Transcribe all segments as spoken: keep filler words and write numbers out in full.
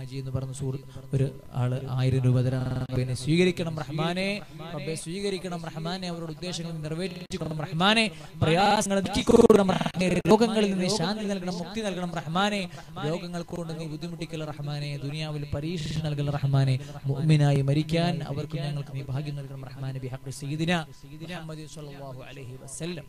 ഹാജി എന്ന് പറഞ്ഞ സുഹൃത്ത് ഒരു ആള് ആയിരം രൂപ തരാൻ റബ്ബേ സ്വീകരിക്കണം റഹ്മാനെ. റബ്ബേ സ്വീകരിക്കണം റഹ്മാനെ. അവരുടെ ഉദ്ദേശങ്ങൾ നിറവേറ്റിക്കണം റഹ്മാനെ. പ്രയാസങ്ങൾ നീക്കിക്കൊടുക്കണം റഹ്മാനെ. രോഗങ്ങളിൽ നിന്ന് ശാന്തി നൽകണം, മുക്തി നൽകണം റഹ്മാനെ. രോഗങ്ങൾ കൊണ്ട് നീ ബുദ്ധിമുട്ടിക്കൽ റഹ്മാനെ. ദുനിയാവിൽ പരീക്ഷ നൽകൽ റഹ്മാനെ. മുഅ്മിനായി മരിക്കാൻ അവർക്ക് ഞങ്ങൾക്ക് നീ ഭാഗ്യം നൽകണം റഹ്മാനെ. ബിഹഖ് സയ്യിദിനാ മുഹമ്മദ് സ്വല്ലല്ലാഹു അലൈഹി വസല്ലം.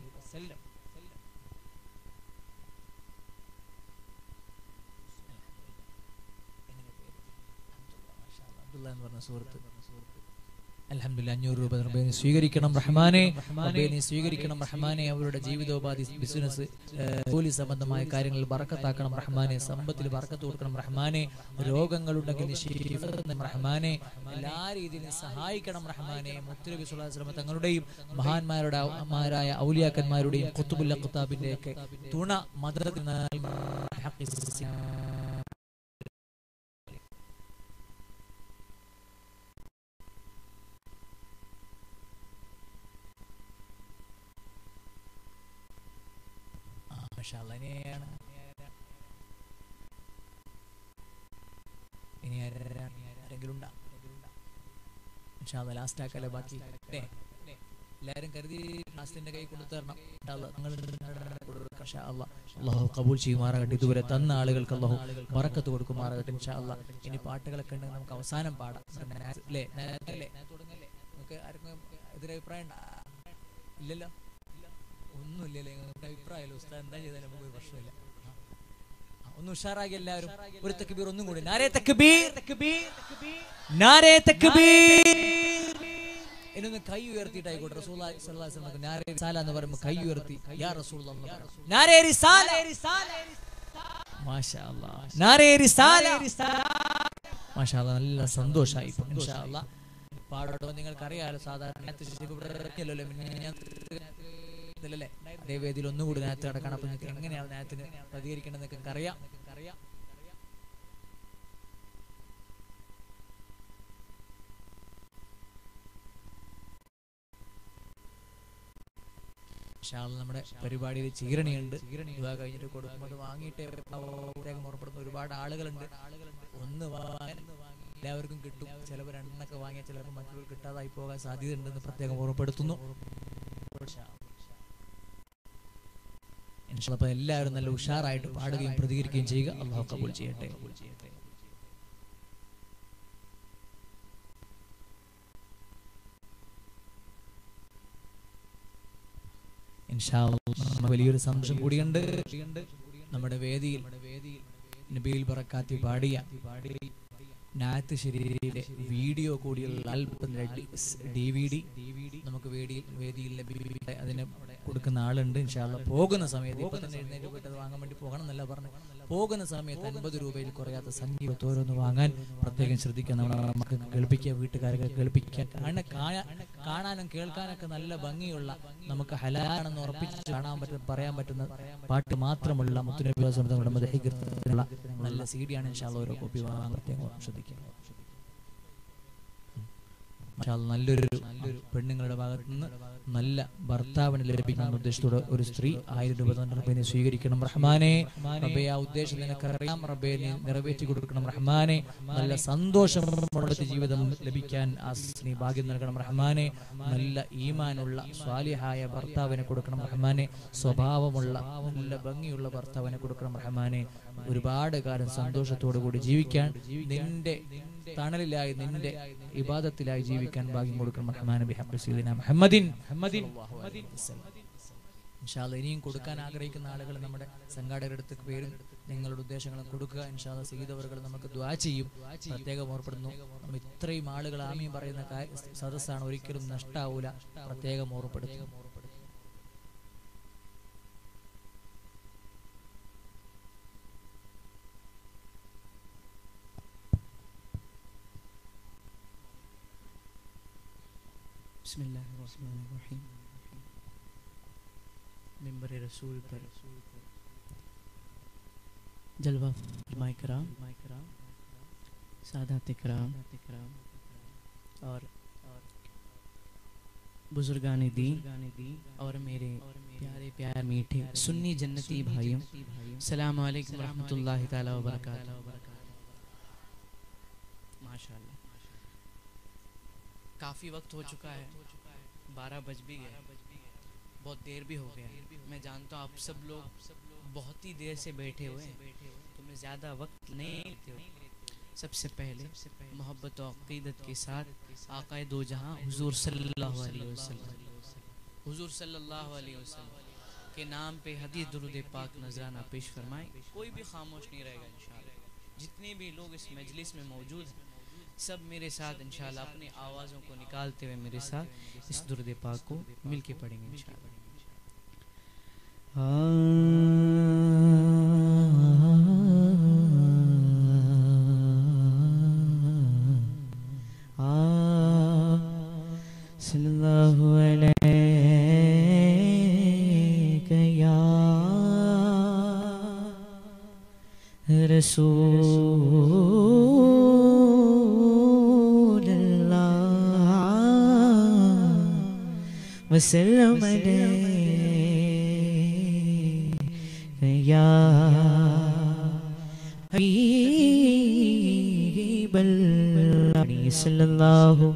അൽഹംദുലില്ലാഹ് അഞ്ഞൂറ് രൂപ റബ്ബേ നീ സ്വീകരിക്കണം റഹ്മാനെ. റബ്ബേ നീ സ്വീകരിക്കണം റഹ്മാനെ. അവരുടെ ജീവിതോപാധി, ബിസിനസ്, ജോലി സംബന്ധമായ കാര്യങ്ങളിൽ ബറക്കത്താക്കണം റഹ്മാനെ. സമ്പത്തിൽ ബറക്കത്ത് കൊടുക്കണം റഹ്മാനെ. രോഗങ്ങളുണ്ടെങ്കിൽ നീ ശിഫ നൽകണം റഹ്മാനെ. എല്ലാ രീതിയിലും സഹായിക്കണം റഹ്മാനെ. മുത്തുനബി സ്വല്ലല്ലാഹു അലൈഹി വസല്ലം തങ്ങളുടെയും മഹാന്മാരുടെ മാരായ ഔലിയാക്കന്മാരുടെയും ഖുത്ബുൽ അഖ്താബിന്റെ ഒക്കെ തുണ മദദ് ഇനി ആരെങ്കിലും ലാസ്റ്റ് ആക്കല്ലേ ബാക്കി എല്ലാരും കരുതി ലാസ്റ്റിന്റെ കൈ കൊടുത്തു തരണം. അള്ളാഹു കബൂൽ ചെയ്യുമാറാകട്ടെ. ഇതുവരെ തന്ന ആളുകൾക്ക് അള്ളാഹു ബറക്കത്ത് കൊടുക്കുമാറാകട്ടെ ഇൻഷാ അള്ളാഹ്. ഇനി പാട്ടുകളൊക്കെ ഉണ്ടെങ്കിൽ നമുക്ക് അവസാനം പാടാം അല്ലേ? നമുക്ക് ആർക്കും എതിരഭിപ്രായം ഇല്ലല്ലോ? ഒന്നുമില്ലല്ലേ? നിങ്ങൾക്ക് അഭിപ്രായമല്ലോ ഉസ്താദ് എന്താ ചെയ്താലും നമുക്ക് ഒരു പ്രശ്നമില്ല. ഒന്ന് ഉഷാറാക്കി എല്ലാവരും ഒരു തക്ബീർ ഒന്നും കൂടി. നാരേ തക്ബീർ, നാരേ തക്ബീർ. എന്നൊന്ന് കൈ ഉയർത്തിയിട്ടായിക്കോട്ടെ. റസൂലുള്ളാഹി സ്വല്ലല്ലാഹു അലൈഹി വസല്ലം നാരേ റിസാല എന്ന് പറയുമ്പോൾ കൈ ഉയർത്തി യാ റസൂലുള്ളാഹ് നാരേ റിസാല, മാഷാ അല്ലാഹ്, നാരേ റിസാല, മാഷാ അല്ലാഹ്. നല്ല സന്തോഷമായി ഇൻഷാ അല്ലാഹ്. പാടോ നിങ്ങൾക്കറിയാലോ സാധാരണ ല്ലേ അതേ വേദിയിൽ ഒന്നുകൂടി നേരത്തെ നടക്കണം. അപ്പൊ നിങ്ങൾക്ക് എങ്ങനെയാണ് നേരത്തിന് പ്രതികരിക്കണം എന്നൊക്കെ അറിയാം. നമ്മുടെ പരിപാടിയിൽ ചീരണിയുണ്ട്. ഇവ കഴിഞ്ഞിട്ട് കൊടുക്കുമ്പോൾ അത് വാങ്ങിയിട്ട് ഓർപ്പെടുന്ന ഒരുപാട് ആളുകളുണ്ട്. ഒന്ന് എല്ലാവർക്കും കിട്ടും. ചിലപ്പോൾ രണ്ടെണ്ണൊക്കെ വാങ്ങിയാൽ ചിലപ്പോൾ മറ്റുള്ളവർ കിട്ടാതായി പോകാൻ സാധ്യത ഉണ്ടെന്ന് പ്രത്യേകം ഓർപ്പെടുത്തുന്നു. അപ്പൊ എല്ലാവരും നല്ല ഉഷാറായിട്ട് പാടുകയും പ്രതികരിക്കുകയും ചെയ്യുക. അല്ലാഹു കബൂൽ ചെയ്യട്ടെ. ഇൻഷാ അല്ലാഹ് വലിയൊരു സന്തോഷം കൂടിയുണ്ട്. നമ്മുടെ വേദിയിൽ നബീൽ ബറക്കാത്തി പാടിയ നാത്ത് ശരീരയുടെ വീഡിയോ കൂടിയുള്ള ആൽബത്തിന്റെ ഡി വി ഡി നമുക്ക് വേദിയിൽ വേദിയിൽ ലഭ്യത അതിന് കൊടുക്കുന്ന ആളുണ്ട്. ഇൻഷാ അല്ലാഹ് പോകുന്ന സമയത്ത് ഇപ്പൊ തന്നെ എഴുന്നേറ്റ് പോയിട്ട് അത് വാങ്ങാൻ വേണ്ടി പോകണം എന്നല്ല പറഞ്ഞു. പോകുന്ന സമയത്ത് അൻപത് രൂപയിൽ കുറയാത്ത സംഖ്യ ഓരോന്ന് വാങ്ങാൻ പ്രത്യേകം ശ്രദ്ധിക്കുക. നമ്മുടെ മക്കൾക്ക് കേൾപ്പിക്കുക, വീട്ടുകാരൊക്കെ കേൾപ്പിക്കാൻ. കാണാനും കേൾക്കാനൊക്കെ നല്ല ഭംഗിയുള്ള, നമുക്ക് ഹലാലാണെന്ന് ഉറപ്പിച്ച് കാണാൻ പറ്റുന്ന പറയാൻ പറ്റുന്ന പാട്ട് മാത്രമുള്ള മുത്തുനബി നമ്മുടെ മദഹികൃത്തിനുള്ള നല്ല സി ഡി ആണ്. ഇൻഷാ അല്ലാഹ് ഓരോ കോപ്പി വാങ്ങാൻ പ്രത്യേകം ശ്രദ്ധിക്കുക. നല്ലൊരു പെണ്ണുങ്ങളുടെ ഭാഗത്തു നിന്ന് നല്ല ഭർത്താവിന് ലഭിക്കുന്ന ഉദ്ദേശത്തോടെ ഒരു സ്ത്രീ ആയിരം രൂപ റബ്ബേ സ്വീകരിക്കണം റഹ്മാനെ. റബ്ബേ ആ ഉദ്ദേശം നിനക്കറിയാം. റബ്ബേ നീ നിറവേറ്റി കൊടുക്കണം റഹ്മാനെ. നല്ല സന്തോഷമുള്ള ജീവിതം ലഭിക്കാൻ ആ സ്ത്രീ ഭാഗ്യം നൽകണം റഹ്മാനെ. നല്ല ഈമാനുള്ള സ്വാലിഹായ ഭർത്താവിനെ കൊടുക്കണം റഹ്മാനെ. സ്വഭാവമുള്ള നല്ല ഭംഗിയുള്ള ഭർത്താവിനെ കൊടുക്കണം റഹ്മാനെ. ഒരുപാട് കാലം സന്തോഷത്തോടു കൂടി ജീവിക്കാൻ, നിന്റെ തണലിലായി നിന്റെ ഇബാദത്തിലായി ജീവിക്കാൻ ഭാഗ്യം കൊടുക്കണം റഹ്മാനെ. ബിഹഖ് സയ്യിദിനാ മുഹമ്മദിൻ ഇൻഷാ അല്ലാഹ്. ഇനിയും കൊടുക്കാൻ ആഗ്രഹിക്കുന്ന ആളുകൾ നമ്മുടെ സംഘാടകരുടെ അടുത്ത് പേരും നിങ്ങളുടെ ഉദ്ദേശങ്ങളും കൊടുക്കുക. ഇൻഷാ അല്ലാഹ് സയ്യിദവറുകൾ നമുക്ക് ദുആ ചെയ്യും. പ്രത്യേകം ഓർപ്പെടുന്നു, നമ്മൾ ഇത്രയും ആളുകൾ ആമീൻ പറയുന്ന സദസ്സാണ്, ഒരിക്കലും നഷ്ടാവൂല. പ്രത്യേകം ഓർപ്പെടുത്തും. बिस्मिल्लाहिर्रहमानिर्रहीम। मिंबर रसूल पर जलवा फरमाए कराम, सादात कराम और बुजुर्गाने दी और मेरे प्यारे प्यार मीठे सुन्नी जन्नती भाइयों, सलाम अलैकुम रहमतुल्लाहि ताला व बरकातहू। माशाल्लाह। काफ़ी वक्त हो चुका है, बारह बज भी गए, बहुत देर भी हो गया है। मैं जानता हूँ आप सब लोग बहुत ही देर से बैठे हुए हैं, तो मैं ज़्यादा वक्त नहीं लेते हो। सबसे पहले मोहब्बत और अक़ीदत के साथ आक़ाए दो जहां हुज़ूर सल्लल्लाहु अलैहि वसल्लम हुज़ूर सल्लल्लाहु अलैहि वसल्लम के नाम पे हदीस दुरूद पाक नजराना पेश फरमाएं। कोई भी खामोश नहीं रहेगा इंशाअल्लाह। जितने भी लोग इस मजलिस में मौजूद हैं सब मेरे साथ इंशाअल्लाह अपनी आवाज़ों को निकालते हुए मेरे साथ इस दुरूद पाक को मिल के पढ़ेंगे इंशाअल्लाह। सल्लल्लाहु अलैहि या रसूल अल्लाह वसल्लम अलैहि या हबीब अल्लाह सल्लल्लाहु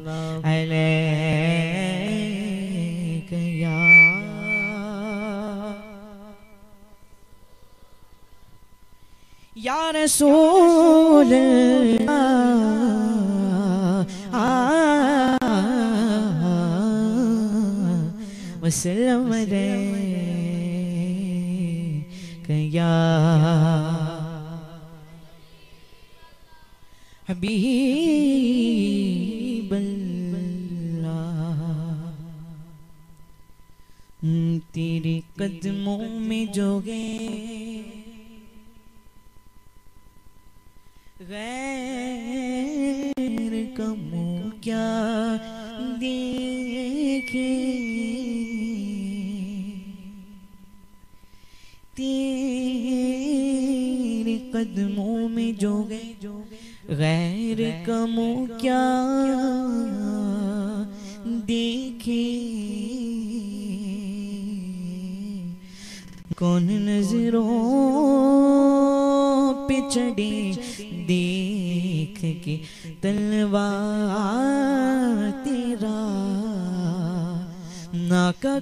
अलैहि या या रसूल अल्लाह वसल्लम अलैहि या हबीब अल्लाह। तेरे कदमों में जो गैर का मुँह क्या देखे, तेरे कदमों में जो गैर का मुँह क्या देखे, कौन नजरों पे चढ़े देख के तलवार तेरा, नाका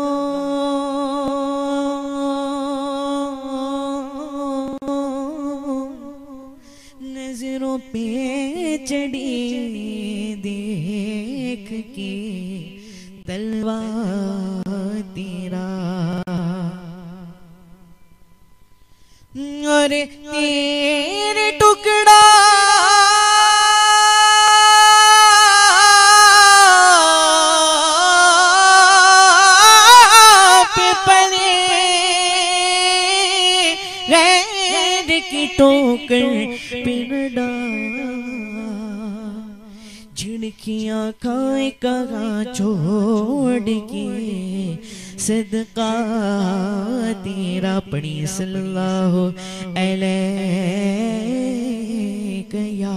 कौन नजरों पे चढ़े देख के तलवार तेरा, और तेरे टुकड़ा पे पले गैर की टोकर पे न डाल, झिड़कियाँ खाए कहाँ छोड़ के सदका तेरा पड़ी सल्लल्लाहु अलैहि या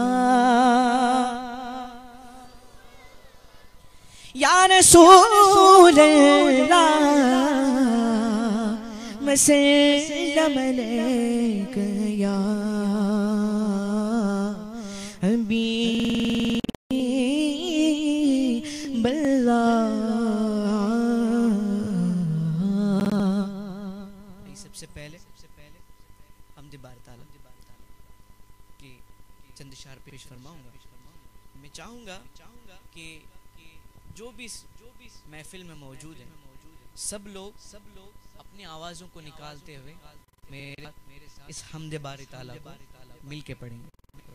या रसूल अल्लाह वसल्लम अलैहि या हबीब अल्लाह। सबसे पहले हमदे बार ताला के चंद इशार पेश फरमाऊंगा। मैं चाहूंगा कि जो भी जो भी महफिल में मौजूद है सब लोग सब लोग अपनी आवाज़ों को निकालते हुए मेरे इस हमदे बारी ताला को मिल के पढ़ेंगे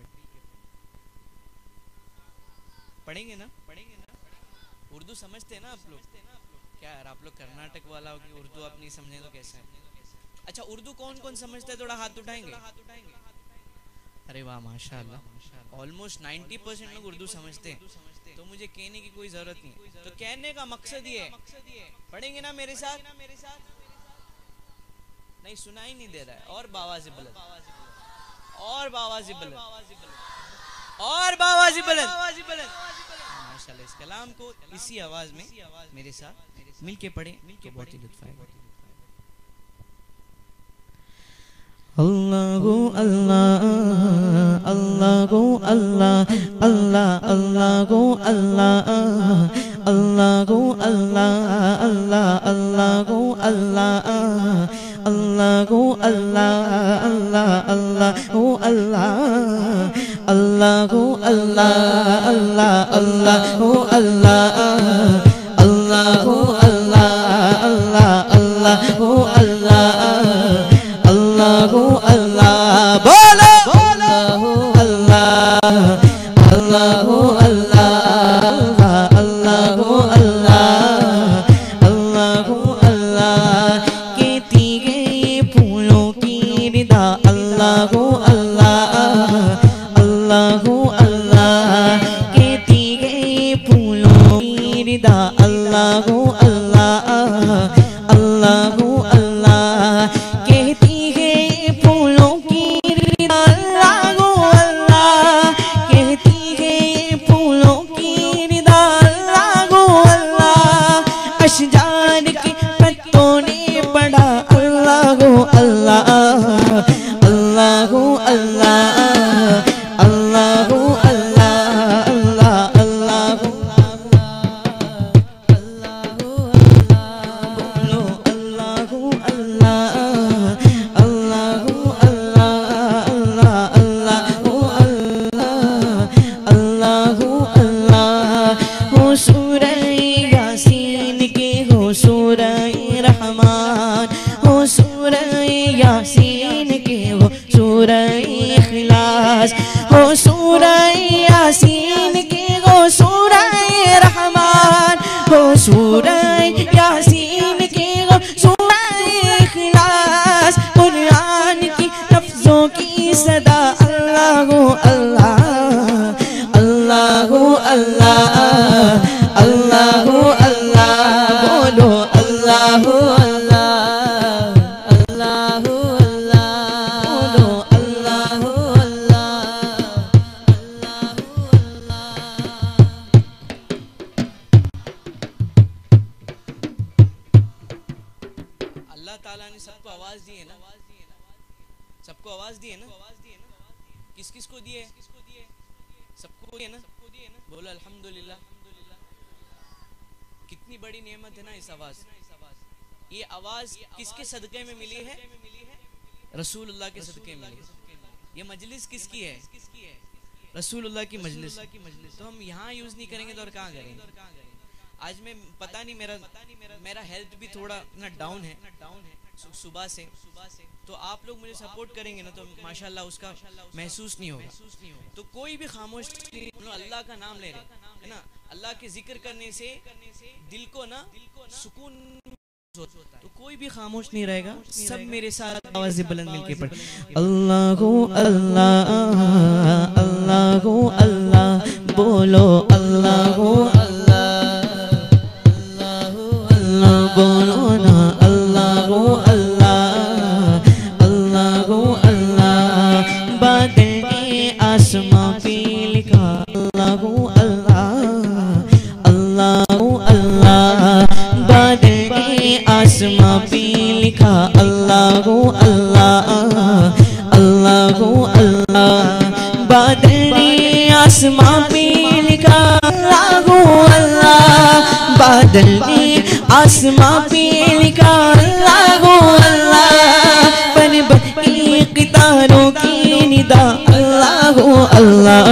पढ़ेंगे ना पढ़ेंगे ना उर्दू समझते हैं ना आप लोग? क्या यार आप लोग कर्नाटक वाला हो कि उर्दू आप नहीं समझे तो कैसा है? अच्छा उर्दू कौन कौन समझता है? थोड़ा हाथ उठाएंगे। अरे वाह माशाल्लाह, ऑलमोस्ट नब्बे परसेंट लोग उर्दू समझते हैं, तो मुझे कहने की कोई जरूरत नहीं। तो कहने का मकसद ये है, पढ़ेंगे ना मेरे साथ? नहीं सुनाई नहीं दे रहा है। और बावाज़ी बुलंद, और बावाज़ी बुलंद, और बावाज़ी बुलंद माशाल्लाह। इस कलाम को इसी आवाज में मेरे साथ मिल के पढ़े तो बहुत ही लुत्फ आएगा। Allahu Allah, Allahu Allah, Allah, Allahu Allah, Allahu Allah, Allah, Allahu Allah, Allahu Allah, Allah, Allahu Allah, Allahu Allah, Allah, Allahu Allah, Allahu Allah, Allah, Allahu Allah. Allahu Allah, bola Allahu Allah, Allahu Allah, Allahu Allah, Allahu Allah, कहती है फूलों की रिदा Allahu Allah, Allahu Allah, कहती है फूलों की रिदा Allahu Allah, Allahu Allah, कहती अशजार के पत्तों ने पढ़ा अल्लाहु अल्लाह, अल्लाहु अल्लाह, अल्लाहु अल्लाह, अल्लाह अल्लाहु अल्लाहु बोलो अल्लाहु अल्लाह, अल्लाहु अल्लाह, अल्लाह अल्लाहु अल्लाह, अल्लाहु अल्लाह। हो सूरह सूरह रहमान, हो सूरह यासीन के हो सूरह इखलास, हो सूरह यासीन के हो सूरह रहमान, हो सूरह यासीन के हो सूरह इखलास। कुरान की लफ्जों की सदा अल्लाहु अल्लाह, अल्लाहु अल्लाह, अल्लाहु अल्लाह, बोलो अल्लाहु अल्लाह, अल्लाहु अल्लाह, बोलो अल्लाहु अल्लाह, अल्लाहु अल्लाह। अल्लाह ताला ने सबको आवाज दी है ना, सबको आवाज दी है ना, किस किस को दी है? सबको है ना, बोलो अल्हम्दुलिल्लाह। कितनी बड़ी नेमत है ना इस आवाज। ये आवाज किसके सदक़े में मिली है? रसूलुल्लाह के सदक़े में मिली है। ये मजलिस किसकी है? रसूलुल्लाह की मजलिस। तो हम यहाँ यूज नहीं करेंगे तो और कहाँ करेंगे? आज मैं पता नहीं, मेरा मेरा हेल्थ भी थोड़ा ना डाउन है सुबह से, तो आप लोग मुझे सपोर्ट करेंगे ना तो माशाल्लाह उसका महसूस नहीं होगा। तो कोई भी खामोश अल्लाह का नाम ले रहे है ना, अल्लाह के जिक्र करने से दिल को ना सुकून, तो कोई भी खामोश नहीं रहेगा। सब मेरे साथ आवाज़ बुलंद मिलके पढ़ अल्लाहु अल्लाह, अल्लाहु अल्लाह, बोलो अल्लाहु अल्लाह, अल्लाहु अल्लाह, बोलो ना अल्लाहु अल्लाह, अल्लाहु अल्लाह। बादल ने आसमां पे लिखा अल्लाहु अल्लाह, अल्लाहु अल्लाह। बादल ने आसमां पे लिखा अल्लाहु अल्लाह, अल्लाहु अल्लाह। बादल ने आसमां पे लिखा अल्लाहु अल्लाह, बादल ने आसमां पे लिखा अल्लाहु अल्लाह। बन बनी कितारों की निदा अल्लाहु अल्लाह,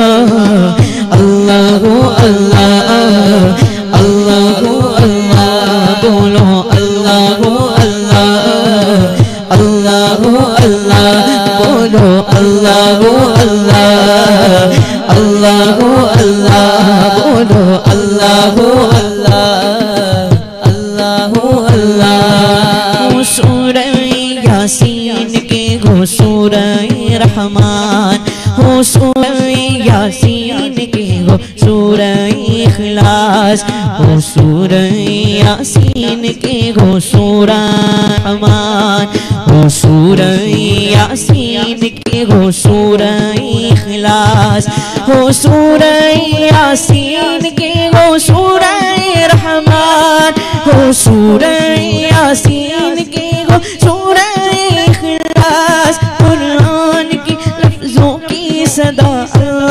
अल्लाहु अल्लाह, अल्लाहु अल्लाह, बोलो अल्लाहु अल्लाह, अल्लाहु अल्लाह, बोलो अल्लाहु अल्लाह, अल्लाहु अल्लाह, बोलो अल्लाहु अल्लाह, अल्लाहु अल्लाह। सूरह यासीन के हो सूरह रहमान, हो सूरह यासीन के हो सूरह इखलास, हो सूरह यासीन के हो सूरह रहमान, हो सूरह यासीन के हो सूरह इखलास, हो सूरह यासीन के हो सूरह रहमान, हो सूरह यासीन के हो सूरह इखलास।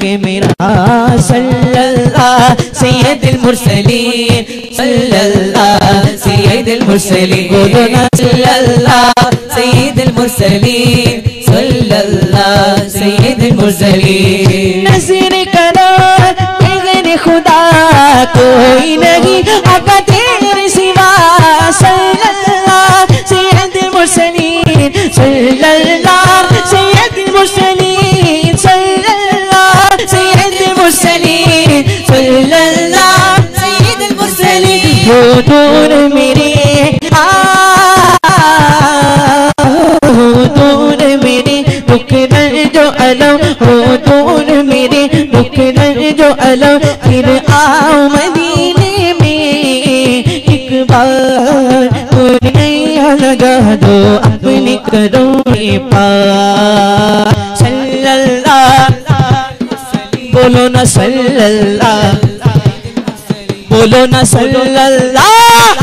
लगे मेरा सल्लल्लाह सैयदुल मुरसलीन सल्लल्लाह सैयदुल मुरसलीन बोलो ना सल्लल्लाह सैयदुल मुरसलीन सल्लल्लाह सैयदुल मुरसलीन नज़र करो बिग़ैर खुदा कोई नहीं आका तेरे सिवा सल्लल्लाह सैयदुल मुरसलीन सल्लल्लाह सैयदुल मुरसलीन सल्लल्लाह सैयदुल मुरसलीन सल्लल्लाह सैयदुल मुरसलीन वो नूर मेरे आ नूर मेरे रुकन जो अलम हो नूर मेरे रुकन जो अलम फिर आओ मदीने में एक बार नैया लगा दो अपने कदों में पार सल्लल्लाह बोलो ना सल्लल्लाह बोलो ना सल्लल्लाह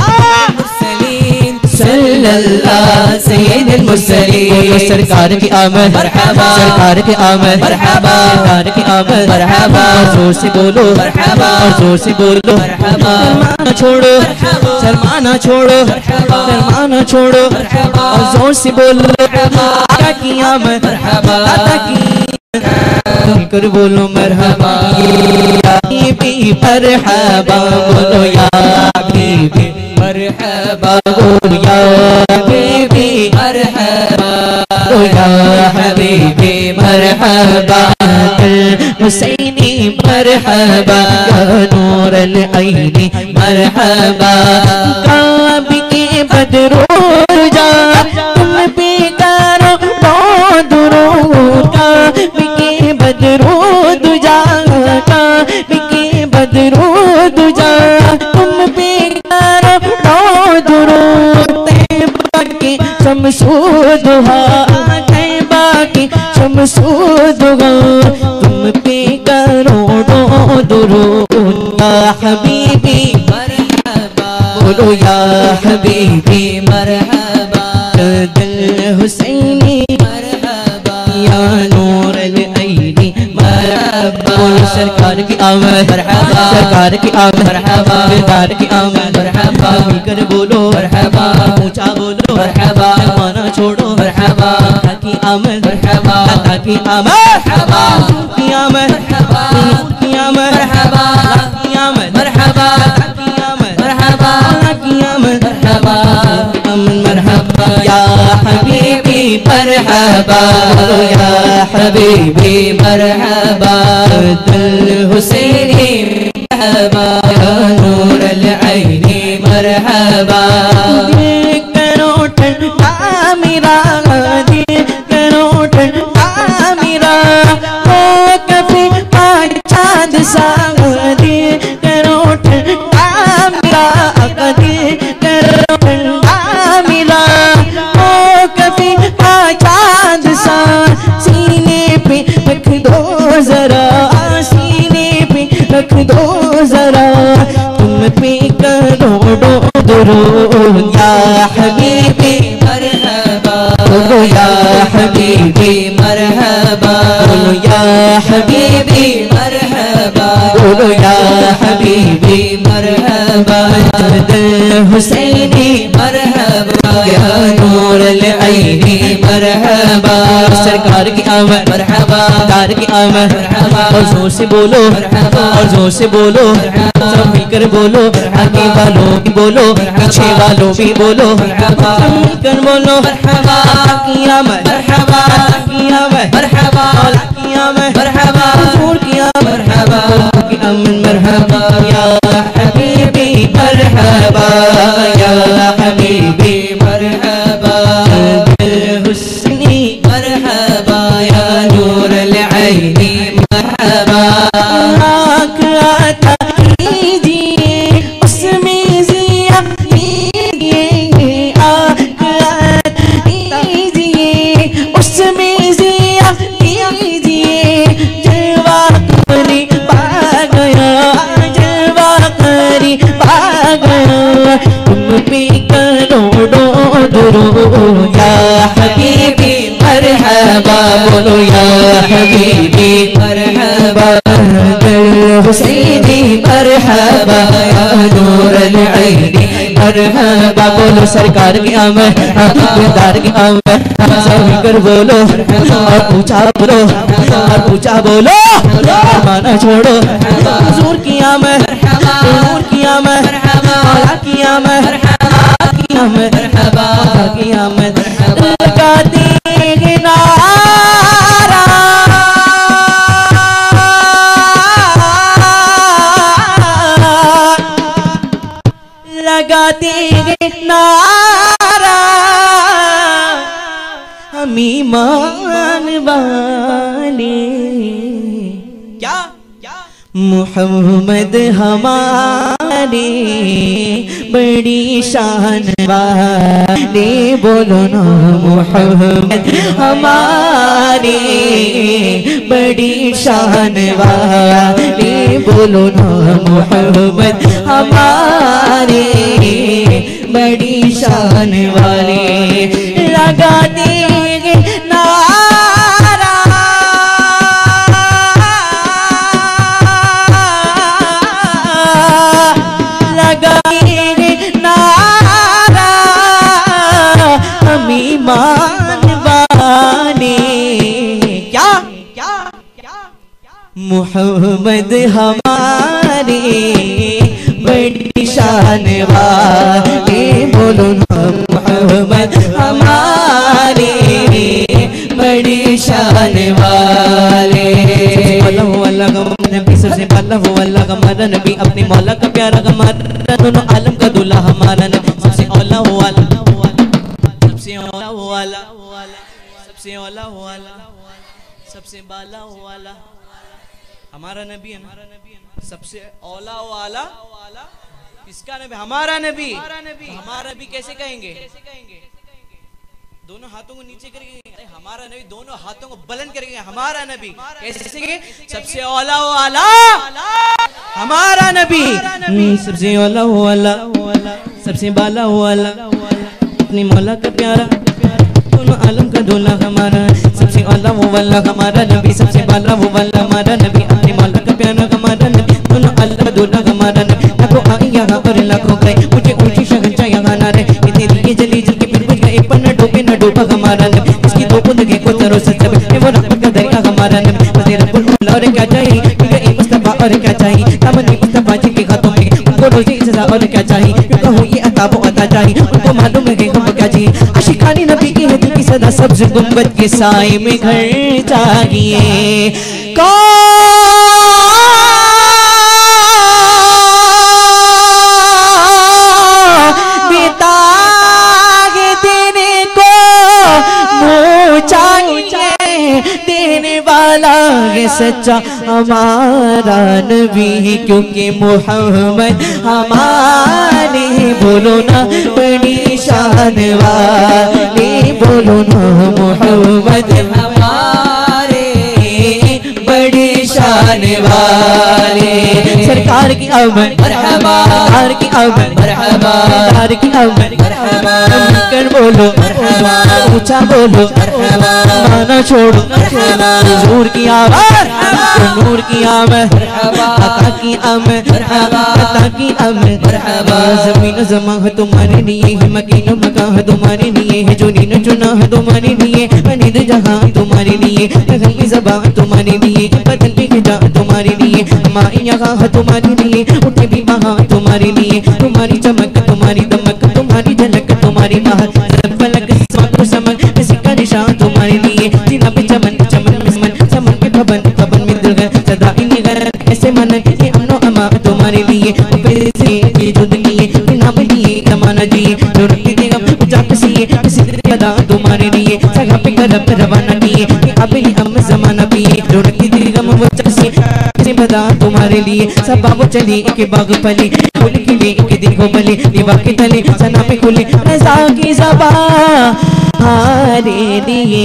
सल्लल्लाह सैयदुल मुरसलीन सरकार की आमद मरहबा सरकार की आमद मरहबा सरकार की आमद मरहबा जोर से बोलो मरहबा और जोर से बोलो मरहबा शर्माना छोड़ो शर्माना छोड़ो शर्माना छोड़ो और जोर से बोलो आका की आमद मरहबा आका की कर बोलो मरहबा या बीबी मरहबा बोलो या बीबी मरहबा बोलो या हबीबी मरहबा बोलो या हबीबी मरहबा हुसैनी मरहबा या नूरल ऐनी मरहबा काबे के बदरो जा तुम पे करो दुरूद काबे के बदरूद जा काबे के बदरूद जा तुम पे करो दुरूद तैबा के शमसूदुहा तैबा के शमसूदुहा तुम पे करो दुरूद या हबीबी मरहबा बोलो या हबीबी मरहबा दिल हुसैनी मरहबा या नूरल ऐनी मरहबा बोलो सरकार की आमद मरहबा सरकार की आमद मरहबा सरकार की आमद मरहबा मिलकर बोलो मरहबा ऊंचा बोलो मरहबा माना छोड़ो मरहबा की आमद मरहबा की आमद मरहबा की आमद मरहबा की आमद मरहबा की आमद मरहबा की आमद मरहबा की आमद मरहबा मरहबा या हबीबी मरहबा या हबीबी मरहबा दिल हुसैनी मरहबा या नूरल ऐनी मरहबा करो ठंडा मेरा करो ठंडा मेरा ओ कभी चांद सा करो ठंडा मेरा कभी करो ठंडा मेरा ओ कभी चांद सा सीने पे रख दो जरा सीने पे रख दो जरा तुम पे करो दुरूद या हबीबी मरहबा बोलो या हबीबी मरहबा बोलो या हबीबी मरहबा बोलो या हबीबी मरहबा दिल हुसैनी मरहबा या नूरल ऐनी मरहबा सरकार की आमद मरहबा सरकार की आमद मरहबा और जोर से बोलो मरहबा और जोर से बोलो सब मिलकर बोलो आगे वालों भी बोलो पीछे वालों भी बोलो मरहबा मिलकर बोलो मरहबा की आमद मरहबा की आमद मरहबा की आमद मरहबा हुजूर की आमद मरहबा की आमद मरहबा या हबीबी मरहबा या हबीबी मरहबा दिल हुसैनी मरहबा या नूरल ऐनी मरहबा आँख आता कीजिए उसमें जिया कीजिए आँख आता कीजिए उसमें जिया कीजिए जलवा करी पा गया जलवा करी पा गया तुम पे करोड़ों दुरूद या हबीबी मरहबा बोलो या हबीबी मरहबा हुसैनी मरहबा या नूरल ऐनी मरहबा। बोलो सरकार की आमद, दिलदार की आमद, सभी कर बोलो और ऊंचा बोलो और ऊंचा बोलो, माना छोड़ो। हुजूर की आमद, हुजूर की आमद, मौला की आमद, की आमद, की आमद। लगा देंगे नारा, लगा देंगे नारा, हम ईमान वाले। क्या मोहम्मद हमारे बड़ी शान वाले। बोलो ना मोहम्मद हमारे बड़ी शान वाले। बोलो ना मोहम्मद हमारे बड़ी शान वाले। लगा देंगे नारा, लगा देंगे नारा, हम ईमान वाले। क्या मोहम्मद हमारे बड़ी शान वाले। बोलो ना मोहम्मद हमारे बड़ी शान वाले। अल्लाह अल्लाह का नबी सबसे पहला वो अल्लाह का हमारा नबी, अपने मौला का प्यारा हमारा, दोनों आलम का दूल्हा हमारा नबी। सबसे औला हो वाला, सबसे औला हो वाला, सबसे औला हो वाला, सबसे बाला हो वाला हमारा नबी है ना। सबसे औला वाला किसका नबी? हमारा नबी। हमारा नबी कैसे कहेंगे? दोनों हाथों को नीचे करके हमारा नबी, दोनों हाथों को बुलंद करके हमारा नबी। कैसे कहेंगे? सबसे औला वाला हमारा नबी, सबसे औला वाला, सबसे बाला वाला, अपने मौला का प्यारा, दोनों आलम का दूल्हा हमारा। सबसे औला वाला हमारा नबी, सबसे बाला वाला हमारा नबी, अपने मौला का प्यारा हमारा नबी, दोनों आलम का दूल्हा हमारा नबी। लाखों आई यहाँ पर लाखों गए, मुझे ऊंची शहंशाह यहाँ ना रहे। इतने दिए जली जल के फिर बुझ गए, पर न डूबे न डूबा हमारा नबी। इसकी दो बूंद के को तरो से सब ये वो रहमत का दरिया हमारा नबी। मुझे रब्बुल मौला और क्या चाहिए, मुझे मुस्तफा और क्या चाहिए, दामन मुस्तफा जी के हाथों में उनको रोज़ी सजा और क्या चाहिए। यूं कहूँ ये अता वो अता चाहिए, उनको मालूम है कि हम क्या चाहिए। आशिकानी नबी की है दिल की सदा, सब्ज़ गुंबद के साए में घर चाहिए। देने वाला है सच्चा हमारा नबी, क्योंकि मोहम्मद हमारे। बोलो ना बड़ी शान वाले, बोलो ना मोहम्मद हमारे बड़ी शान वाले। सरकार की आमद मरहबा, सरकार की आमद मरहबा, सरकार की आमद मरहबा। कर बोलो मरहबा, ऊंचा बोलो मरहबा, माना छोड़ो मरहबा। हुजूर की आमद, नूर की आमद मरहबा, अता की आमद मरहबा, अता की आमद मरहबा। ज़मीन ज़मा है तुम्हारे लिए, है मकीन मकान है तुम्हारे लिए, है जो नीन चुना है तुम्हारे लिए, बनीद जहां तुम्हारे लिए, नगम की ज़बान तुम्हारे लिए, बदन की खिजा तुम्हारे लिए, हमारे यहाँ है तुम्हारे लिए, उठे भी वहाँ तुम्हारे लिए। तुम्हारी चमक तुम्हारी दमक तुम्हारी झलक तुम्हारी महक, फलक समक किसी का निशान तुम्हारे लिए। जिना पे चमन चमन में समन, समन पे भवन भवन में दुर्गा, सदा इन्हीं घर ऐसे मन ये अमनो अमा तुम्हारे लिए। पैसे ये जुद लिए बिना लिए जमाना जिए, जो रखती देगा उजा किसी किसी अदा तुम्हारे लिए। सगा पे करब रवाना किए अब ही हम जमाना पिए, जो रखती देगा वो किसी किसी बदा तुम्हारे लिए। सब बाबू चली एक बाग पली, फूल खिले एक देखो बले, दीवा के तले सना पे खुले रज़ा की ज़बां हमारे लिए।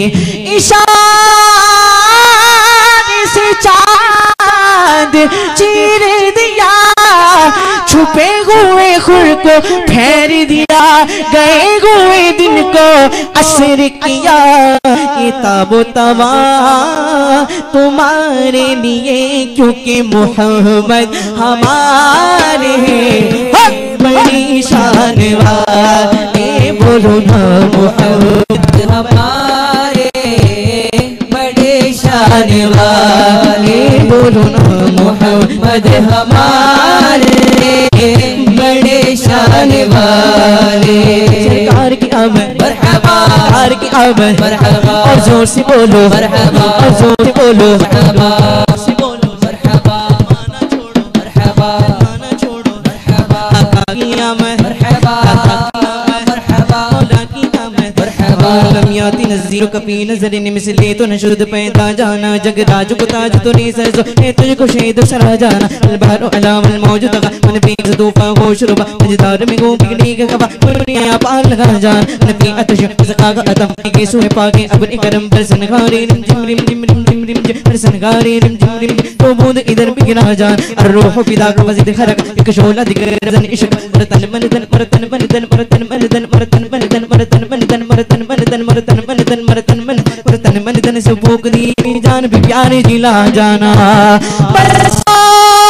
इशारे से चाँद चीर दिया, छुपे हुए खुर को फेर दिया, गए हुए दिन को असर किया। ताबो तवा तुम्हारे लिए, क्योंकि मोहम्मद हमारे बड़ी शान वाले। बोलो ना मोहम्मद हमारे बड़े शान वाले। बोलो ना मोहम्मद हमारे बड़े शान वाले। सरकार की आमद मरहबा, सरकार की आमद मरहबा। और जोर से बोलो मरहबा, और जोर से बोलो मरहबा, से बोलो मरहबा। माना छोड़ो मरहबा, माना छोड़ो मरहबा। आका की आमद मरहबा, मरहबा। मौला की आमद मरहबा। लमियाती नज़ीर कपी नज़र मिसले तो नशुद पैदा जाना। जग राज को ताज तो नहीं सजो है तुझको शेद सरा जाना। अलबारो अलावल मौजूद का मन पे ज़दूफा होश रुबा। मजदार में गो बिगड़ी के कबा दुनिया पार लगा जान। नबी अतश ज़का का अतम के सुहे पाके अपने करम पर सनगारे रिम जिम रिम जिम रिम जिम रिम जिम पर सनगारे रिम जिम रिम। तो बूंद इधर बिगड़ा जान। अर्रूह फिदा का वज़िद खरक एक शोला दिगर रज़न इश्क। मरतन मन तन मरतन मन तन मरतन मन तन मरतन मन तन मरतन मन तन मरतन मन तन मरतन मन तन मरतन मन मरतन मन तन से फूक दी जान भी प्यारे जिला जाना। बरसा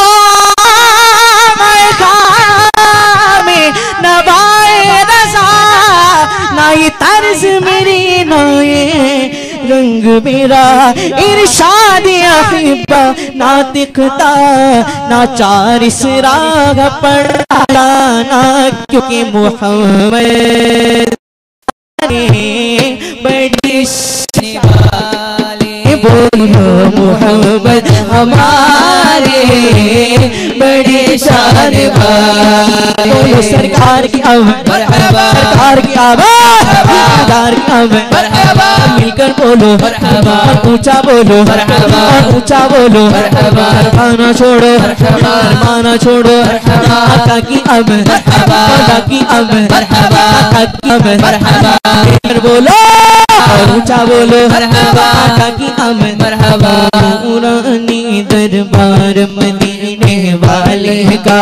मैं खामे नवाए रज़ा, ना ये तर्ज मेरी ना ये रंग मेरा। इरशाद अहिब्बा ना दिखता ना चार इस राग पढ़ाना, क्योंकि मोहम्मद बड़ी वाले। बोलो मोहम्मद हमारे बड़े शान वाले। बोलो सरकार की आमद मरहबा, सरकार की आमद, सरकार की आमद मरहबा। मिलकर बोलो मरहबा, ऊंचा बोलो मरहबा, ऊंचा बोलो मरहबा। माना छोड़ो मरहबा, माना छोड़ो मरहबा। आका की आमद मरहबा, आका की आमद मरहबा, आका की आमद मरहबा। बोलो और ऊंचा बोलो मरहबा, आका की आमद मरहबा। नूरानी दरबार मदीने वाले का,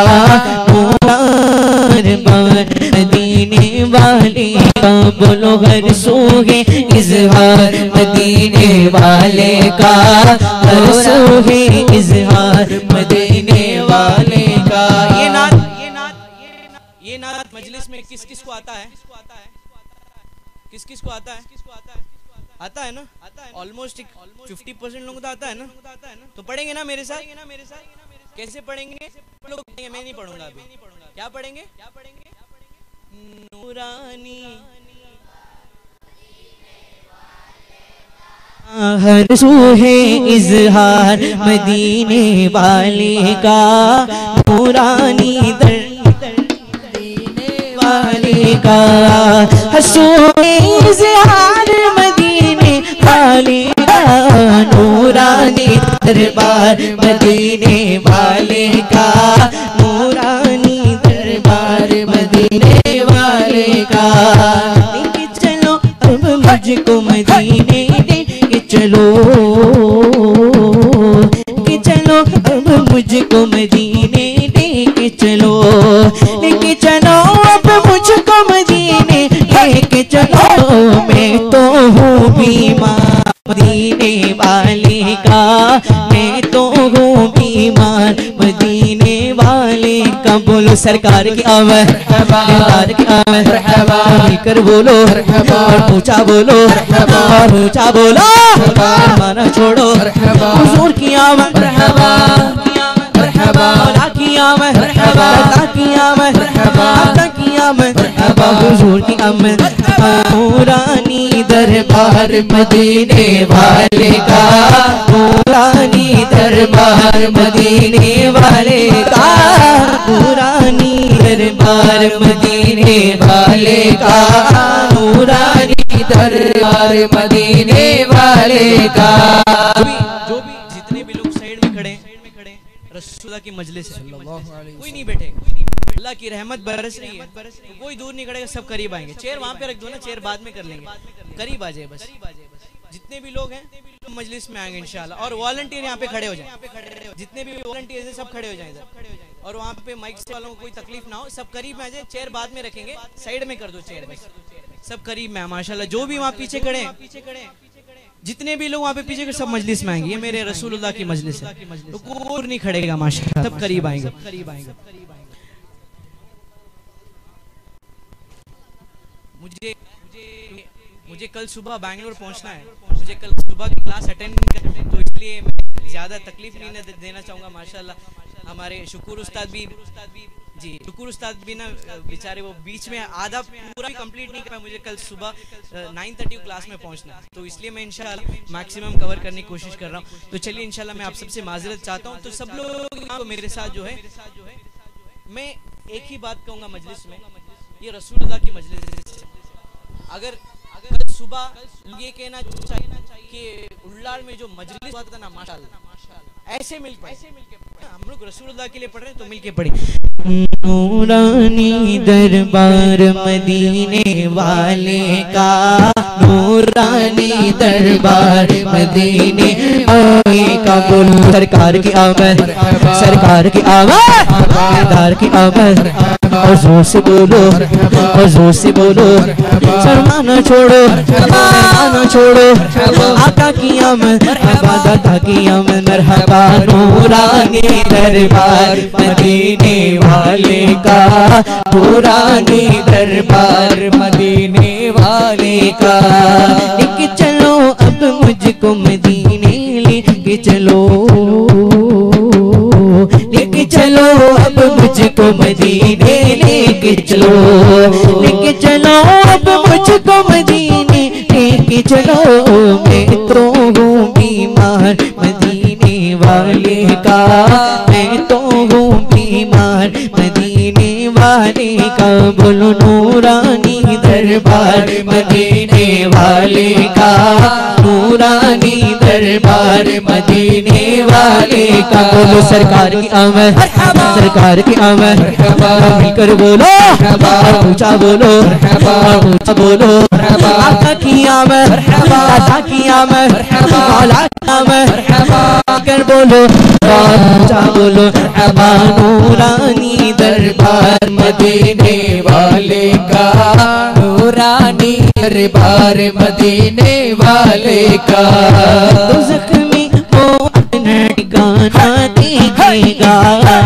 दरबार मदीने वाले का। बोलो हर सोहे इज़हार मदीने वाले का, हर सोहे इज़हार मदीने वाले का। ये नात ये नात ये नात मजलिस में किस किस को आता है? किस किस को आता है? आता है ना? ऑलमोस्ट फिफ्टी परसेंट लोगों को आता है ना? तो पढ़ेंगे ना मेरे साथ? कैसे पढ़ेंगे? लोग मैं नहीं पढ़ूंगा अभी। क्या पढ़ेंगे? नूरानी हर सूहे इज़हार मदीने वाले का, नूरानी दर वाले का। हसूहे इज़हार मदीने वाले का, नूरानी दरबार मदीने वाले का, नूरानी दरबार मदीने वाले का। लेके चलो अब मुझको मदीने के चलो, के चलो अब मुझको मदीने लेके चलो। लेके चलो अब मुझको मदीने लेके चलो। मैं तो हूँ बीमार मदीने वाले का, मैं तो हूँ बीमार मदीने वाले का। बोलो सरकार की आमद, सरकार की आमद, मिलकर बोलो और ऊंचा बोलो और ऊंचा बोलो। माना छोड़ो हुजूर की आमद, मौला की आमद, अल्लाह की आमद, अल्लाह की आमद, हुजूर की आमद। नूरानी दरबार मदीने वाले का, नूरानी दरबार मदीने वाले का, नूरानी दरबार मदीने वाले का, नूरानी दरबार मदीने वाले का। जो भी जितने भी लोग साइड में खड़े रसूलुल्लाह की मजलिस है, कोई नहीं बैठे। अल्लाह की रहमत बरस रही है, तो कोई दूर नहीं खड़ेगा, सब करीब आएंगे। चेयर वहां पे रख दो ना, चेयर बाद में कर लेंगे, करीब आ जाए बस। जितने भी लोग हैं मजलिस में आएंगे इंशाल्लाह। और वॉलंटियर यहाँ पे खड़े हो जाए, जितने भी वॉलंटियर हैं सब खड़े हो जाए इधर। और वहाँ पे माइक से वालों को कोई तकलीफ ना हो, सब करीब में आ जाए। चेयर बाद में रखेंगे, साइड में कर दो चेयर बस, सब करीब में है माशाल्लाह। जो भी वहाँ पीछे खड़े हैं जितने भी लोग वहाँ पे पीछे के सब मजलिस में आएंगे, ये मेरे रसूलुल्लाह की मजलिस है, तो कोई नहीं खड़ेगा माशाअल्लाह, सब करीब आएंगे। मुझे मुझे कल सुबह बैंगलोर पहुंचना है, मुझे कल सुबह की क्लास अटेंड करनी है, तो इसलिए मैं ज़्यादा तकलीफ नहीं देना चाहूँगा। माशाल्लाह हमारे शुक्र उस्ताद भी जी शुक्र उस्ताद भी ना बेचारे वो बीच में आधा पूरा भी कंप्लीट नहीं कर पाए, मुझे कल सुबह नाइन थर्टी क्लास में पहुंचना है, तो इसलिए मैं इंशाल्लाह मैक्सिमम कवर करने की कोशिश कर रहा हूँ। तो चलिए इंशाल्लाह मैं आप सबसे माजरत चाहता हूँ। तो सब लोग को मेरे साथ जो है मैं एक ही बात कहूँगा मजलिस में, ये रसूलुल्लाह की मजलिस है। अगर अगर सुबह ये कहना चाहिए कि उल्लाड़ में जो मजलिस हुआ था ना माशाल्लाह ऐसे मिल पाए, हम लोग रसूलुल्लाह के लिए पढ़ रहे हैं तो मिल के पढ़े। नूरानी दरबार मदीने वाले का, नूरानी दरबार मदीने वाले का। बोलो सरकार की आमद, सरकार की आमद, सरकार की आमद। और जोर से बोलो, और जोर से बोलो, शर्माना छोड़ो, शर्माना छोड़ो, आका की आमद, दादा की आमद। मरहबा नूरानी दरबार मदीने वाले का, नूरानी दरबार मदीने वाले का। लेके चलो अब मुझको मदीने, लेके चलो, लेके चलो अब मुझको मदीने, लेके चलो, लेके चलो अब मुझको मदीने, लेके चलो। मैं तो हूँ बीमार मदीने वाले का, मैं तो हूँ बीमार मदीने वाले का। बोलो नूरानी दरबार मदीने वाले का, नूरानी दरबार मदीने वाले का। बोलो सरकार की आमद, सरकार की आमद। मिलकर बोलो, ऊंचा बोलो, ऊंचा बोलो। आका की आमद, दादा की आमद, मौला की आमद। कर बोलो, ऊंचा बोलो। नूरानी दरबार मदीने वाले का, नूरानी दरबार मदीने वाले का। दोज़ख में वो अपना ठिकाना देखेगा,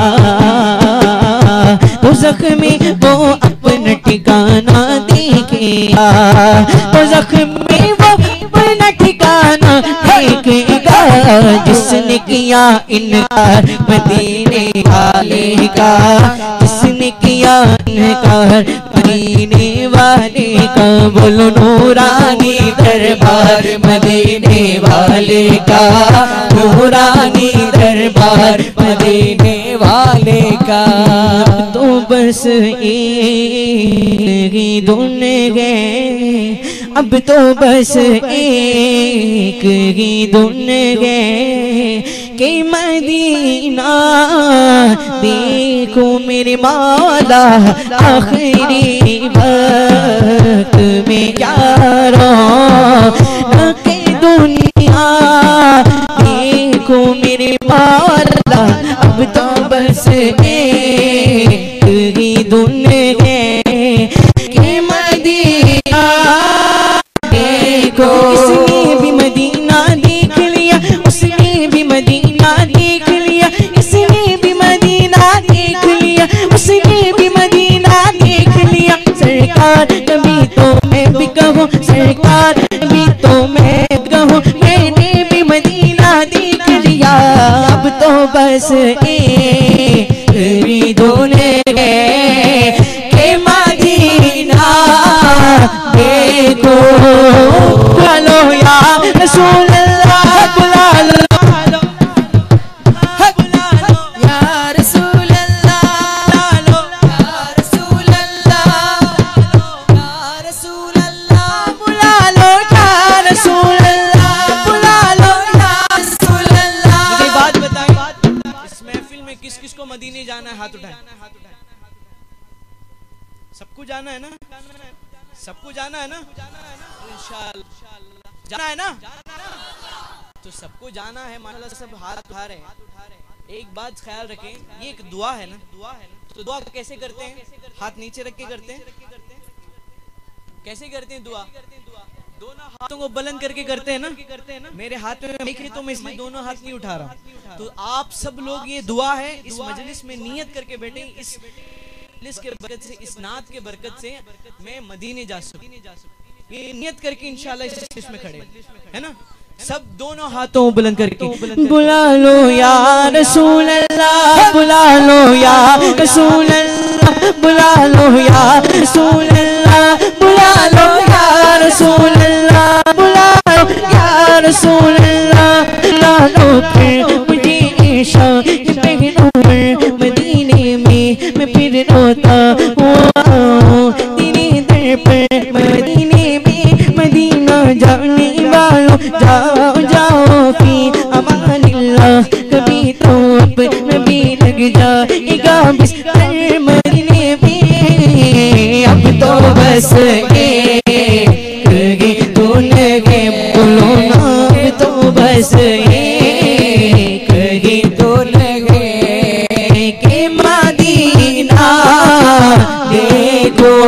दोज़ख में वो अपना ठिकाना देखेगा, दोज़ख में वो अपना ठिकाना देखेगा। जिसने किया इनकार मदीने वाले का, जिसने किया इनकार मदीने वाले का। बोलो नूरानी दरबार मदीने वाले का, नूरानी दरबार मदीने वाले का। तो बस एक ही धुन गए, अब तो बस एक ही धुन गए कि मदीना देखो मेरे मौला। आखिरी वक्त में क्या रौनक के दुनिया देखो मेरे मौला। अब तो बस एक ही धुन है कि मदीना देखो। इसने भी मदीना देख लिया, उसने भी मदीना देख लिया, इसने भी मदीना देख लिया, उसने भी मदीना देख लिया। सरकार कभी तो मैं भी कहूँ, सरकार कभी तो मैं कहूँ, मैंने भी मदीना देख लिया। अब तो बस एक ही धुन है कि मदीना देखो। बुला लो या रसूल अल्लाह, बुला लो, बुला लो या रसूल अल्लाह, बुला लो या रसूल अल्लाह, या रसूल अल्लाह, बुला लो या रसूल अल्लाह, बुला लो या रसूल अल्लाह। मुझे बात बताएं, इस महफिल में किस किस को मदीने जाना है? हाथ उठाएं। सबको जाना है ना? सबको जाना है ना? इंशाअल्लाह जाना है ना? तो सबको जाना है माशाअल्लाह, सब हाथ उठा रहे हैं। एक बात ख्याल रखें, ये एक दुआ है ना, दुआ है ना, तो दुआ कैसे करते हैं? हाथ नीचे रख के करते हैं। कैसे करते हैं दुआ? दोनों हाथों को बुलंद करके करते हैं ना, मेरे हाथ में माइक है तो मैं इसलिए दोनों हाथ नहीं उठा रहा। तो आप सब लोग, ये दुआ है, इस मजलिस में नियत करके बैठे, इस मजलिस के बरकत से, इस नात के बरकत से मैं मदीने जा सकूं, ये नियत करके इंशाल्लाह इस मजलिस में खड़े, है ना। सब दोनों हाथों बुलंद करके बुला लो या रसूल अल्लाह, बुला लो या रसूल अल्लाह, बुला लो या रसूल अल्लाह, बुला लो या रसूल अल्लाह, बुला लो या रसूल अल्लाह, बुला लो फिर मुझे इशाक पहनूं मदीने में मैं फिर रोता हुआ तेरे दर पर मदीने में, मदीना जाने वालों जाओ जाओ फी अमानिल्लाह, कभी तो पर भी लग जाएगा बिस्तर मदीने में। अब तो बस एक गे तो लगे बोलो ना, अब तो बस एक गे तो लगे के मदीना देखो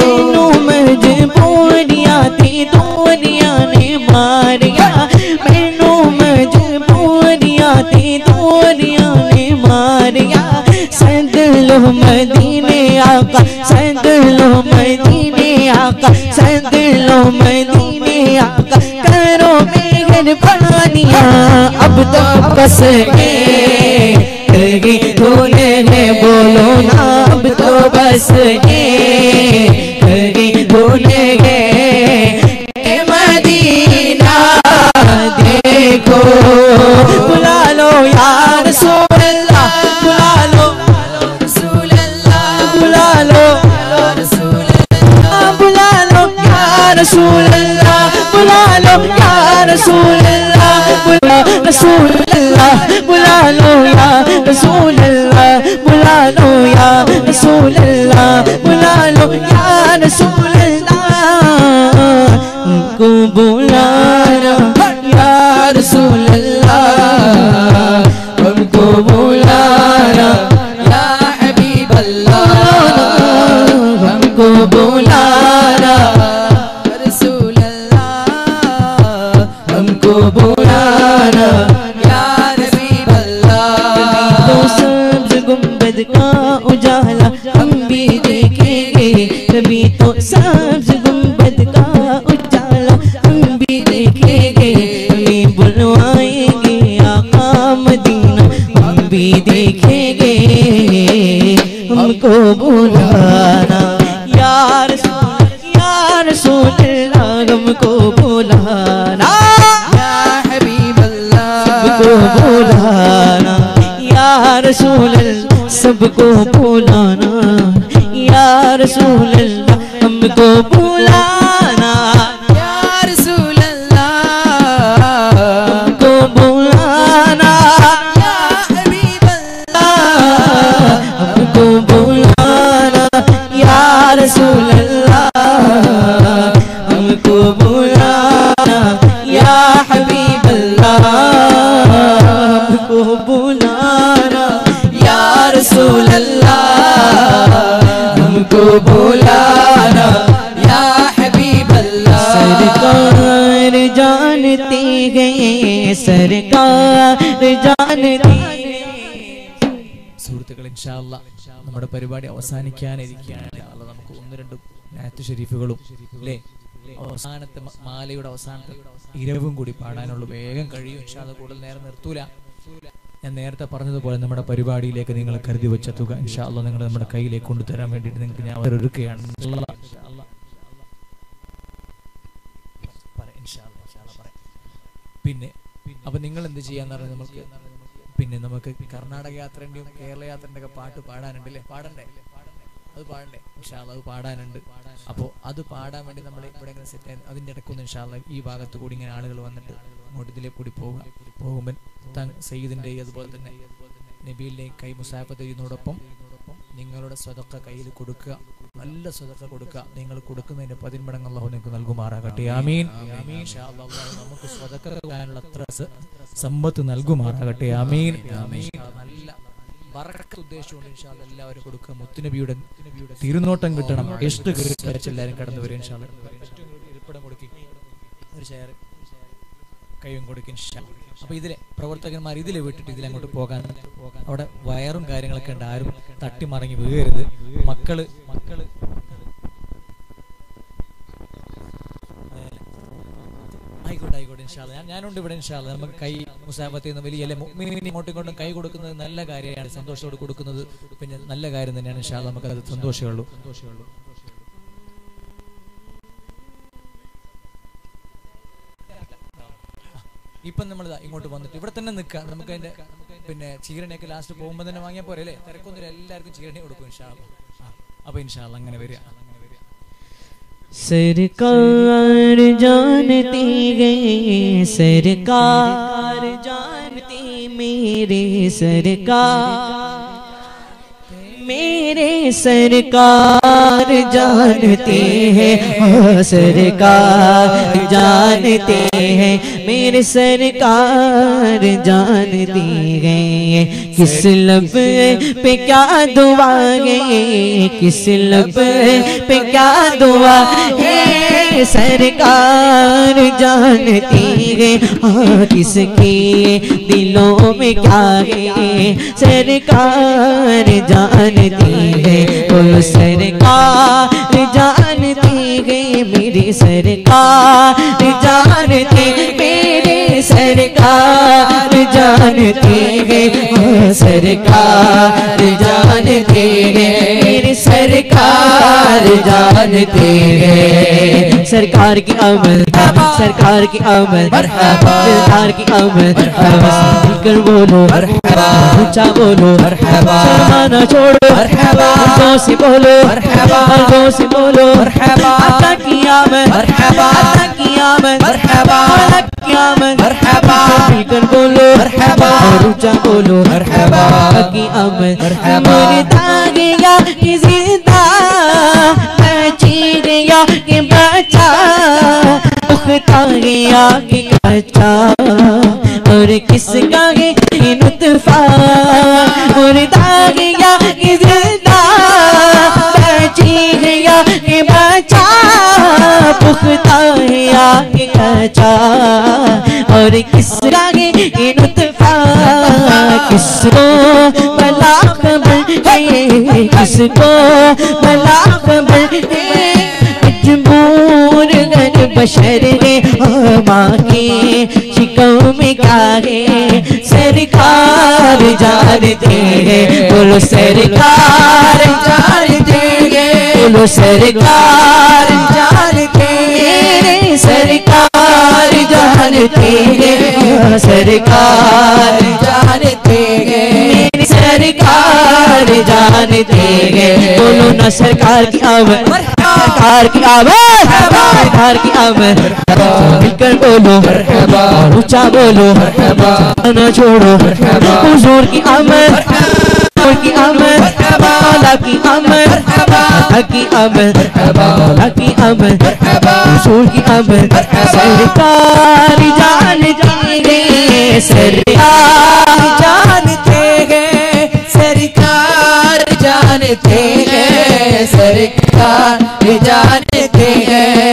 मजबूरियां थी दूरियां ने मारिया, मैनू मजबूरियां थी दूरियां ने मारिया, सद लो मदीने आका, सद लो मदीने आका, सद लो मदीने आका, करो मेहरबानियां। अब तो बस एक धोने है बोलो ना, अब तो बस एक धोने है मदीना देखो। बुला लो या रसूल अल्लाह, बुला लो रसूल अल्लाह, बुला लो रसूल अल्लाह, बुला लो या रसूल अल्लाह, बुला लो या रसूल अल्लाह, बुला रसूल अल्लाह, बुला लो या रसूल अल्लाह, बुला लो या रसूल अल्लाह, बुला लो या रसूल अल्लाह, उनको बुलाना या रसूल अल्लाह, हमको बुलाना या हबीब अल्लाह, हमको बुलाना रसूल अल्लाह, हमको बुलाना या हबीब अल्लाह। तो सब्ज़ गुंबद का उजाला हम भी देखेंगे, कभी तो सब्ज़ गुंबद का उजाला हम भी देखेंगे, हमें बुलवाएंगे आका मदीना हम भी देखेंगे, हमको बुलाना या रसूल या रसूल अल्लाह, हमको बुलाना या हबीब अल्लाह, सबको बुलाना या रसूल अल्लाह, सबको बुलाना या रसूल अल्लाह, हमको बुलाना या रसूल अल्लाह, हमको बुलाना या हबीब अल्लाह, हमको बुलाना या रसूल अल्लाह, हमको बुलाना या हबीब अल्लाह, हमको बुलाना या रसूल अल्लाह, हमको बुलाना या हबीब अल्लाह। सरकार जानते गए, सरकार जानते गए। സുഹൃത്തുക്കൾ ഇൻഷാ അല്ലാഹ് നമ്മുടെ പരിപാടി അവസാനിക്കാനിരിക്കുകയാണ്. അല്ലാഹ് നമുക്ക് ഒന്ന് രണ്ട് ആയത്ത് ഷരീഫുകളും അല്ലേ അവസാനത്തെ മാലയുടെ അവസാനത്തെ ഇരവും കൂടി പാടാനുള്ള വേഗം കഴിയും. ഇൻഷാ അല്ലാഹ് കൂടുതൽ നേരം നിർത്തൂല. ഞാൻ നേരത്തെ പറഞ്ഞതുപോലെ നമ്മുടെ പരിപാടിയിലേക്ക് നിങ്ങൾ കരുതി വെച്ച തുക ഇൻഷാ അല്ലാഹ് നിങ്ങൾ നമ്മുടെ കയ്യിലേക്ക് കൊണ്ടുതരാൻ വേണ്ടിയിട്ട് നിങ്ങൾക്ക് ഞാൻ ഒരുക്കുകയാണ്. പിന്നെ അപ്പൊ നിങ്ങൾ എന്ത് ചെയ്യാന്ന് പറഞ്ഞാൽ നമുക്ക് പിന്നെ നമുക്ക് കർണാടക യാത്രന്റെയും കേരള യാത്രന്റെ ഒക്കെ പാട്ട് പാടാനുണ്ടല്ലേ? പാടണ്ടേ? അത് പാടണ്ടേ? ഇൻഷാ അല്ലാഹ് അത് പാടാനുണ്ട്. അപ്പോൾ അത് പാടാൻ വേണ്ടി നമ്മൾ ഇവിടെ ഇങ്ങനെ സെറ്റ് ആയി അതിൻ്റെ ഇടയ്ക്കൊന്ന് ഇൻഷാ അല്ലാഹ് ഈ ഭാഗത്ത് കൂടി ഇങ്ങനെ ആളുകൾ വന്നിട്ട് അങ്ങോട്ട് ഇതിലേക്ക് കൂടി പോകുക. പോകുമ്പോൾ സയ്യിദിൻ്റെയും അതുപോലെ തന്നെ നബീലിൻ്റെയും കൈ മുസാഫത്ത് ചെയ്യുന്നതോടൊപ്പം നിങ്ങളുടെ സ്വതക്ക കയ്യിൽ കൊടുക്കുക, നല്ല സ്വതക്ക കൊടുക്കുക. നിങ്ങൾ കൊടുക്കുന്നതിന്റെ പതിന്മടങ്ങ് അല്ലാഹു നിങ്ങൾക്ക് നൽകുമാറാകട്ടെ. ആമീൻ. ഇൻഷാ അല്ലാഹ് നമുക്ക് സ്വതക്ക കൊടുക്കാനുള്ള അത്ര സമ്പത്ത് നൽകുമാറാകട്ടെ. ആമീൻ. നല്ല ബറക്കത്ത് ഉദ്ദേശിച്ചുകൊണ്ട് ഇൻഷാ അല്ലാഹ് എല്ലാവരും കൊടുക്കുക. മുത്തുനബിയുടെ തിരുനോട്ടം കിട്ടണം. ഇഷ്ട് എല്ലാവരും കടന്നു വരും. ഇൻഷാ അല്ലാഹ് ഇരിപ്പിടം കൊടുക്കി ഒരു ഷെയർ കൈയും കൊടുക്കും. അപ്പോൾ ഇതിലെ പ്രവർത്തകന്മാർ ഇതിലെ വിട്ടിട്ട് ഇതിലങ്ങോട്ട് പോകാൻ അവിടെ വയറും കാര്യങ്ങളൊക്കെ ഉണ്ട്. ആരും തട്ടിമറങ്ങി വീഴരുത്. മക്കള് മക്കള് ആയിക്കോട്ടെ ആയിക്കോട്ടെ ഇൻഷാ അല്ലാഹ്. ഞാൻ ഞാനുണ്ട് ഇവിടെ ഇൻഷാ അല്ലാഹ്. നമുക്ക് കൈ മുസാഫത്ത് ചെയ്യുന്ന വലിയ അല്ലെ മുഅ്മിനീൻ ഇങ്ങോട്ടും ഇങ്ങോട്ടും കൈ കൊടുക്കുന്നത് നല്ല കാര്യമാണ്. സന്തോഷത്തോട് കൊടുക്കുന്നത് പിന്നെ നല്ല കാര്യം തന്നെയാണ്. ഇൻഷാ അല്ലാഹ് നമുക്ക് അത് സന്തോഷമേ ഉള്ളൂ. ഇപ്പം നമ്മൾ ഇങ്ങോട്ട് വന്നിട്ട് ഇവിടെ തന്നെ നിൽക്കാം. നമുക്ക് അതിന്റെ പിന്നെ ചീരണിയൊക്കെ ലാസ്റ്റ് പോകുമ്പോൾ തന്നെ വാങ്ങിയാൽ പോരെ അല്ലേ? തിരക്കൊന്നും എല്ലാവർക്കും ചീരണി കൊടുക്കും ഇൻഷാ അല്ലാഹ്. അപ്പൊ ഇൻഷാ അല്ലാഹ് അങ്ങനെ വരിക. सरकार जानती गए सरकार जानती मेरे सरकार मेरे सरकार जानते हैं सरकार जानते हैं मेरे सरकार जानती हैं किस लब पे क्या दुआ है किस लब पे क्या दुआ है सरकार जानती है किसके दिलों में क्या है सरकार जानती है वो सरकार जानती है मेरी सरकार जानती मेरे सरकार जानती है वो सरकार जानती है मेरी सरकार जानती है सरकार की आमद सरकार की आमद सरकार की आमद कर बोलो ऊंचा बोलो शर्माना छोड़ो जोर से बोलो जोर से बोलो अता की आमद अता की आमद अता की आमद कर बोलो और ऊंचा बोलो अता की आमद मुर्दा गया कि जिंदा बची गया कि बचा उखता गया कि कच्चा और किसका है नुतफा मुर्दा गया कि जिंदा बची गया कि बचा पुख्ता है आगे कच्चा और किसका है नुतफा किसको भला खबर है किसको भला खबर है मजबूर गन बशर है माँ के शिकव में क्या है सरकार जानते हैं बोलो सरकार जानते हैं बोलो सरकार जानते हैं सरकार जानते हैं सरकार जानते हैं मेरी सरकार जानते हैं बोलो ना सरकार की आमद सरकार की आमद सरकार की आमद मिलकर बोलो और ऊंचा बोलो ना छोड़ो हुजूर की आमद हुजूर की आमद मौला की आमद मौला की आमद मौला की आमद हुजूर की आमद सरकार जानते हैं सरकार जानते हैं सरकार जानते हैं सरकार जानते हैं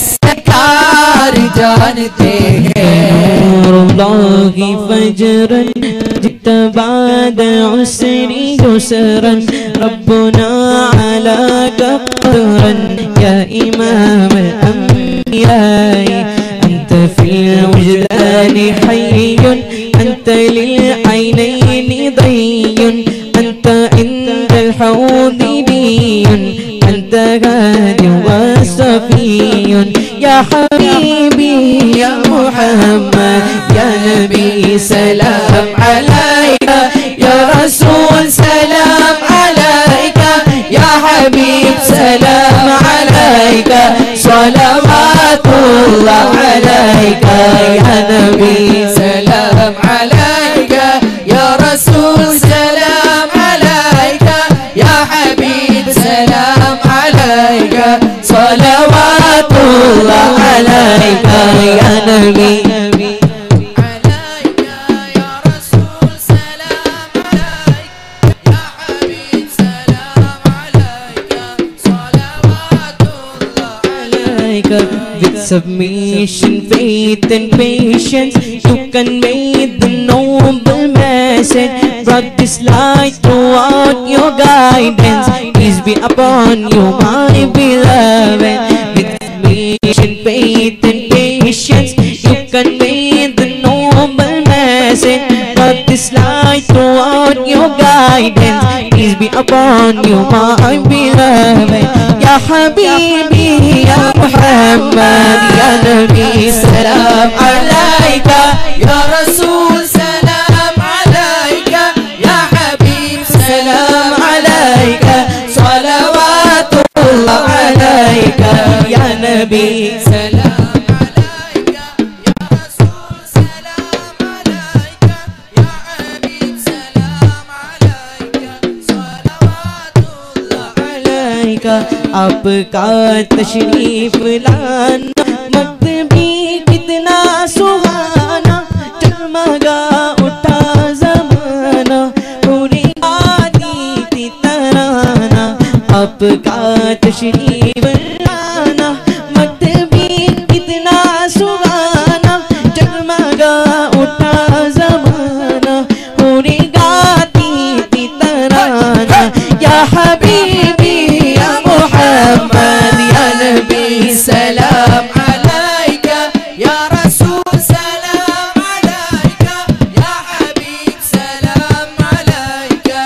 सरकार जानते हैं रुलाही फजरन जितबाद उसरी युसरन रब्बुना अला कदरन या इमाम अल-अंबिया अंत फिल वजदान हय्युन अंत लिल ऐनैनि दय्युन अंत इंदल हौदि दियुन अंत गादि वसफियुन या हबीबी या मुहम्मद या नबी सलाम अलैका या रसूल सलाम अलैका या हबीब सलाम अलैका सलावतुल्लाह अलैका या नबी सलाम अलैका या रसूल सलाम अलैका या हबीब सलाम अलैका सलावतुल्लाह अलैका या नबी with submission, faith and patience you convey the noble message, brought this light throughout your guidance. Peace be upon you, my beloved. With submission, faith and patience you convey the noble message, brought this light throughout your guidance. Peace be upon you, my beloved. Ya Habibi, Ya Muhammad, Ya Nabi, salam alayka. Ya Rasul, salam alayka. Ya Habib, salam alayka. Salawatullah alayka. Ya Nabi, salam alayka. Ya Rasul, salam alayka. Ya Habib, salam alayka. Salawatullah alayka. आपका तशरीफ लाना मकतबी कितना सुहाना, जगमगा उठा ज़माना, पूरी आती थी तराना। आपका तशरीफ लाना मकतबी कितना सुहाना, जगमगा उठा ज़माना, पूरी गाती थी तराना। या हबीबी या मुहम्मद या नबी सलाम अलैका। या रसूल सलाम अलैका। या हबीब सलाम अलैका।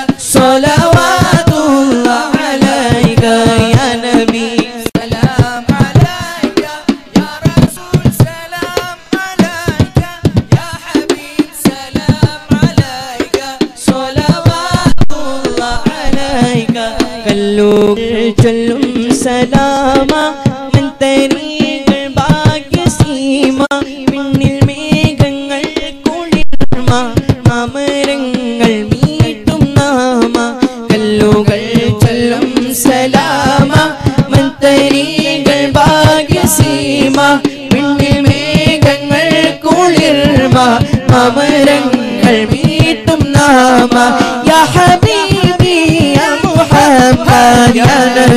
सलावतुल्लाह अलैका। या नबी सलाम अलैका। या रसूल सलाम अलैका। या हबीब सलाम अलैका। सलावतुल्लाह अलैका। कल्लुक चल्लुम सलामा मन तरीകൾ ഭാഗ്യസീമ, പിന്നിൽ മേഘങ്ങൾ കുളിർമ, മാമരങ്ങൾ മീട്ടും നാമ. കല്ലുകൾ ചൊല്ലും സലാമ മൻ തരീകൾ ഭാഗ്യസീമ, പിന്നിൽ മേഘങ്ങൾ കുളിർമ, മാമരങ്ങൾ മീട്ടും നാമ. യാ ഹബീബി യാ മുഹമ്മദ് യാ